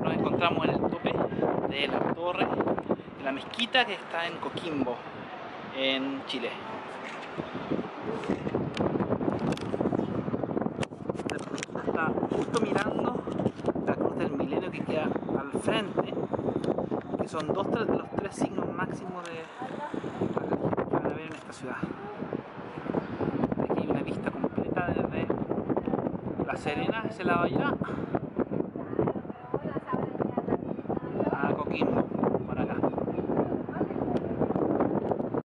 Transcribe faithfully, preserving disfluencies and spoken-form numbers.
Nos encontramos en el tope de la torre de la mezquita que está en Coquimbo, en Chile. Está justo mirando la cruz del milenio que queda al frente, que son dos de los tres signos máximos de para ver en esta ciudad. Aquí hay una vista completa desde La Serena hacia la bahía